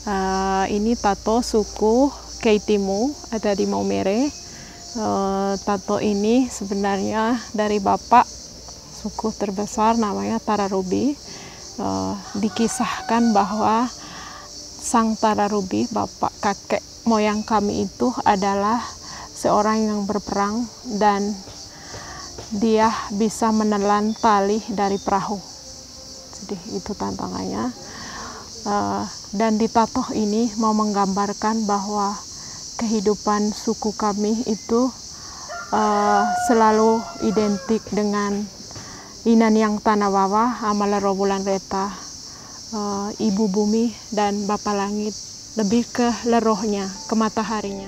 Ini tato suku Keitimu, ada di Maumere. Tato ini sebenarnya dari bapak suku terbesar namanya Tararubi. Dikisahkan bahwa Sang Tararubi, bapak kakek moyang kami itu adalah seorang yang berperang dan dia bisa menelan tali dari perahu. Jadi itu tantangannya. Dan di tato ini mau menggambarkan bahwa kehidupan suku kami itu selalu identik dengan Inan yang Tanah Wawa, Amalero Bulan Reta, Ibu Bumi dan Bapa Langit, lebih ke lerohnya, ke mataharinya.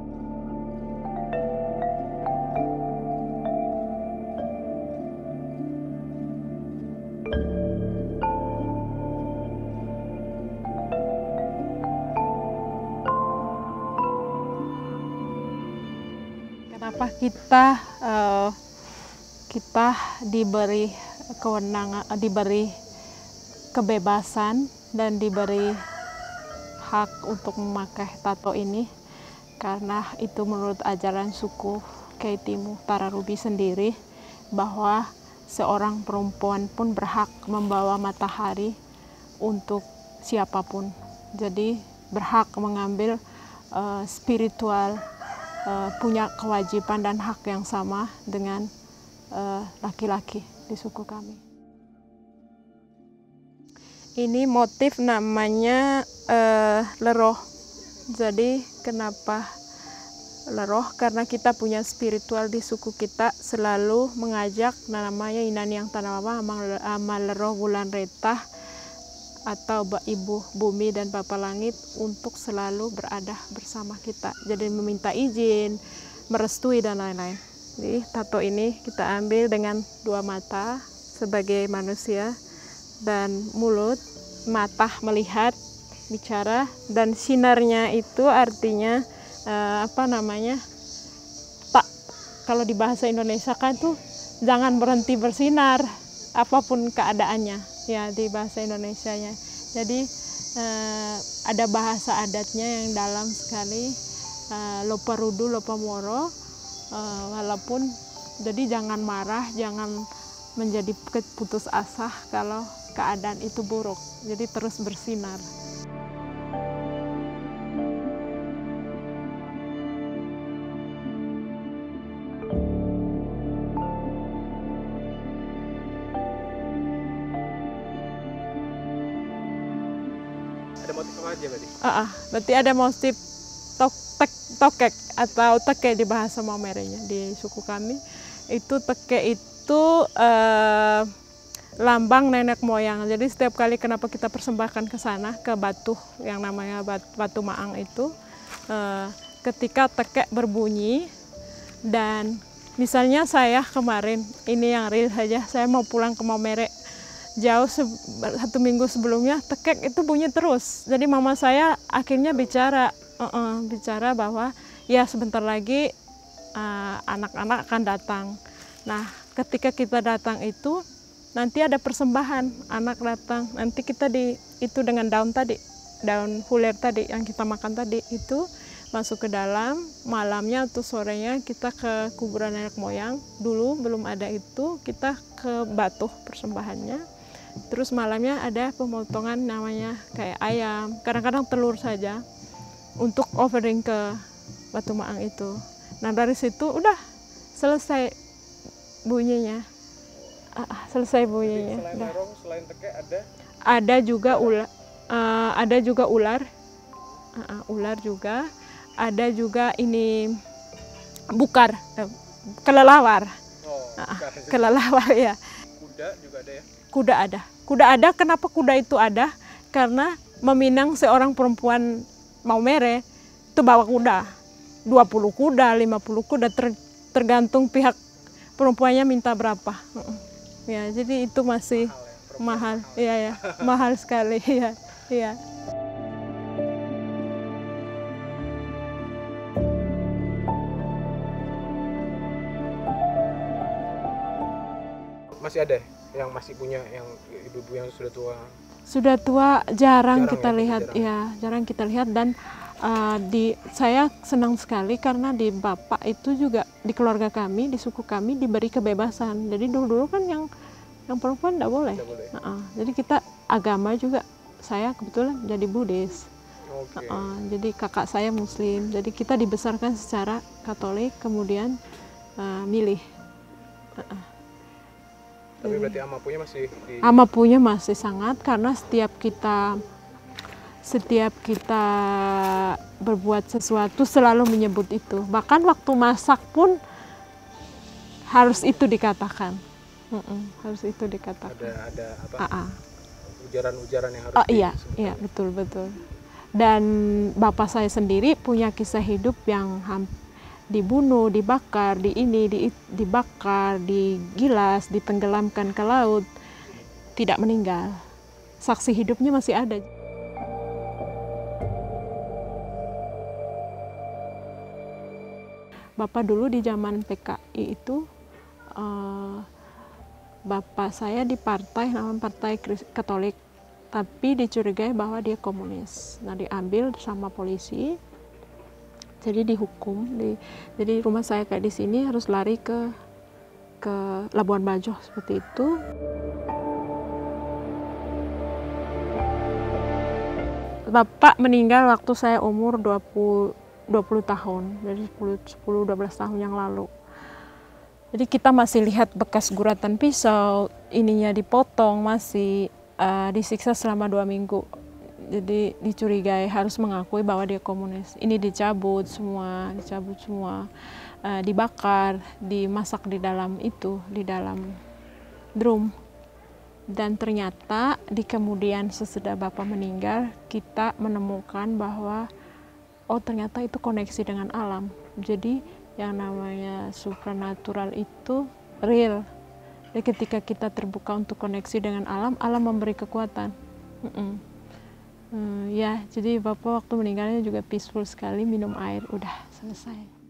Kenapa kita diberi kewenangan, diberi kebebasan dan diberi hak untuk memakai tato ini? Karena itu menurut ajaran suku Keitimu Tararubi sendiri, bahwa seorang perempuan pun berhak membawa matahari untuk siapapun. Jadi berhak mengambil spiritual, punya kewajiban dan hak yang sama dengan laki-laki di suku kami. Ini motif namanya leroh. Jadi kenapa leroh? Karena kita punya spiritual di suku kita selalu mengajak namanya Inan yang Tanah Wawa, Amalero Bulan Reta, atau Ibu Bumi dan Bapa Langit untuk selalu berada bersama kita. Jadi meminta izin, merestui dan lain-lain. Jadi tato ini kita ambil dengan dua mata sebagai manusia dan mulut, mata melihat, bicara, dan sinarnya itu artinya tak, kalau di bahasa Indonesia kan tuh jangan berhenti bersinar apapun keadaannya ya di bahasa Indonesianya. Jadi ada bahasa adatnya yang dalam sekali, lopa rudu lopa moro, walaupun jadi jangan marah, jangan menjadi putus asa kalau keadaan itu buruk, jadi terus bersinar. Ada motif apa aja berarti? Berarti ada motif tokek atau teke di bahasa Maumerenya di suku kami. Itu teke itu lambang nenek moyang. Jadi setiap kali kenapa kita persembahkan ke sana, ke batu yang namanya batu maang itu, ketika teke berbunyi, dan misalnya saya kemarin, ini yang real saja, saya mau pulang ke Maumere, jauh 1 minggu sebelumnya tekek itu bunyi terus. Jadi mama saya akhirnya bicara bahwa ya sebentar lagi anak-anak akan datang. Nah ketika kita datang itu nanti ada persembahan, anak datang, nanti kita itu dengan daun tadi, daun huler tadi yang kita makan tadi, itu masuk ke dalam, malamnya atau sorenya kita ke kuburan nenek moyang. Dulu belum ada itu, kita ke batu persembahannya. Terus malamnya ada pemotongan namanya kayak ayam, kadang-kadang telur saja untuk offering ke batu maang itu. Nah dari situ udah selesai bunyinya. Selesai bunyinya. Selain larong, selain teke ada? Ada juga ular, ada juga ular, ular juga. Ada juga ini bukar, kelelawar. Kelelawar ya. Kuda juga ada ya? Kuda ada. Kuda ada, kenapa kuda itu ada? Karena meminang seorang perempuan Maumere itu bawa kuda. 20 kuda, 50 kuda, tergantung pihak perempuannya minta berapa. Ya, jadi itu masih mahal. Iya ya, mahal sekali ya. Iya. Masih ada yang masih punya, yang ibu-ibu yang sudah tua? Sudah tua jarang kita ya, lihat, jarang kita lihat. Dan saya senang sekali karena di bapak itu juga di keluarga kami, di suku kami diberi kebebasan. Jadi dulu kan yang perempuan tidak boleh. Jadi kita agama juga, saya kebetulan jadi Buddhis. Jadi kakak saya Muslim. Jadi kita dibesarkan secara Katolik, kemudian milih. Tapi berarti Amapunya masih sangat, karena setiap kita berbuat sesuatu selalu menyebut itu. Bahkan waktu masak pun harus itu dikatakan. Harus itu dikatakan. Ada apa? Ujaran-ujaran yang harus iya, betul. Dan bapak saya sendiri punya kisah hidup yang dibunuh, dibakar, dibakar, digilas, ditenggelamkan ke laut, tidak meninggal. Saksi hidupnya masih ada. Bapak dulu di zaman PKI itu, bapak saya di namanya Partai Katolik, tapi dicurigai bahwa dia komunis. Nah, diambil sama polisi, jadi dihukum. Jadi rumah saya kayak di sini harus lari ke Labuan Bajo seperti itu. Bapak meninggal waktu saya umur 20 tahun, jadi 10-12 tahun yang lalu. Jadi kita masih lihat bekas guratan pisau, ininya dipotong, masih disiksa selama 2 minggu. Jadi dicurigai, harus mengakui bahwa dia komunis. Ini dicabut semua, dibakar, dimasak di dalam drum. Dan ternyata di kemudian sesudah bapak meninggal, kita menemukan bahwa ternyata itu koneksi dengan alam. Jadi yang namanya supranatural itu real. Jadi ketika kita terbuka untuk koneksi dengan alam, alam memberi kekuatan. Jadi bapak waktu meninggalnya juga peaceful sekali, minum air, udah selesai.